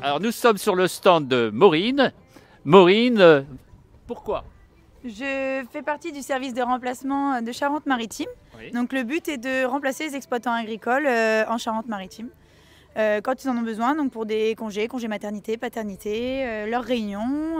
Alors nous sommes sur le stand de Maureen. Maureen, pourquoi? Je fais partie du service de remplacement de Charente-Maritime. Oui. Donc le but est de remplacer les exploitants agricoles en Charente-Maritime quand ils en ont besoin, donc pour des congés maternité, paternité, leurs réunions,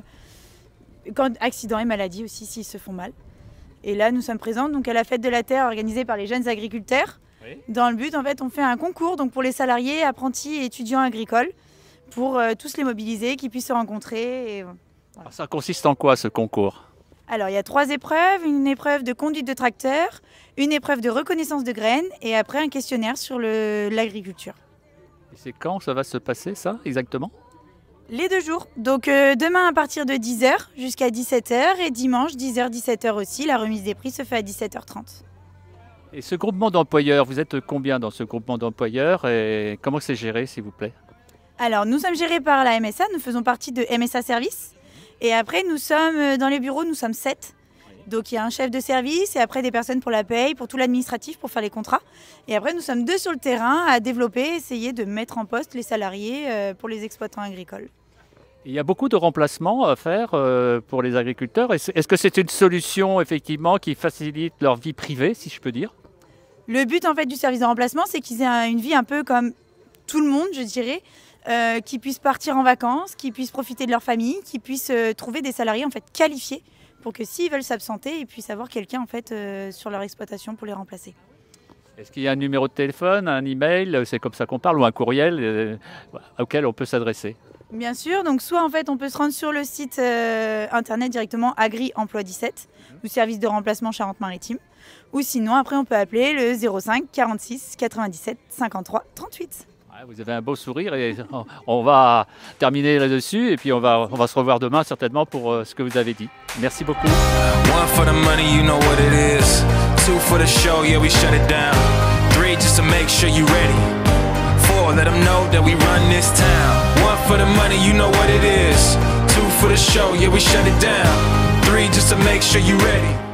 quand accidents et maladies aussi s'ils se font mal. Et là nous sommes présents donc à la fête de la terre organisée par les jeunes agriculteurs. Oui. Dans le but en fait on fait un concours donc pour les salariés, apprentis et étudiants agricoles pour tous les mobiliser, qu'ils puissent se rencontrer. Et, voilà. Alors, ça consiste en quoi ce concours? Alors il y a 3 épreuves, une épreuve de conduite de tracteur, une épreuve de reconnaissance de graines et après un questionnaire sur l'agriculture. Et c'est quand ça va se passer ça exactement? Les 2 jours, donc demain à partir de 10 h jusqu'à 17 h et dimanche 10 h 17 h aussi, la remise des prix se fait à 17 h 30. Et ce groupement d'employeurs, vous êtes combien dans ce groupement d'employeurs et comment c'est géré s'il vous plaît? Alors nous sommes gérés par la MSA, nous faisons partie de MSA Service et après nous sommes dans les bureaux, nous sommes 7. Donc il y a un chef de service et après des personnes pour la paye, pour tout l'administratif, pour faire les contrats. Et après nous sommes 2 sur le terrain à développer, essayer de mettre en poste les salariés pour les exploitants agricoles. Il y a beaucoup de remplacements à faire pour les agriculteurs. Est-ce que c'est une solution effectivement qui facilite leur vie privée, si je peux dire? Le but en fait du service de remplacement, c'est qu'ils aient une vie un peu comme tout le monde, je dirais, qu'ils puissent partir en vacances, qu'ils puissent profiter de leur famille, qu'ils puissent trouver des salariés en fait qualifiés pour que s'ils veulent s'absenter, ils puissent avoir quelqu'un en fait sur leur exploitation pour les remplacer. Est-ce qu'il y a un numéro de téléphone, un email, c'est comme ça qu'on parle, ou un courriel auquel on peut s'adresser? Bien sûr, donc soit en fait on peut se rendre sur le site internet directement Agri Emploi 17 ou service de remplacement Charente-Maritime, ou sinon après on peut appeler le 05 46 97 53 38. Vous avez un beau sourire et on va terminer là-dessus et puis on va se revoir demain certainement pour ce que vous avez dit. Merci beaucoup. One for the money, you know what it is. Two for the show, yeah we shut it down. Three just to make sure you ready. Four, let them know that we run this town. One for the money, you know what it is. Two for the show, yeah we shut it down. Three just to make sure you ready.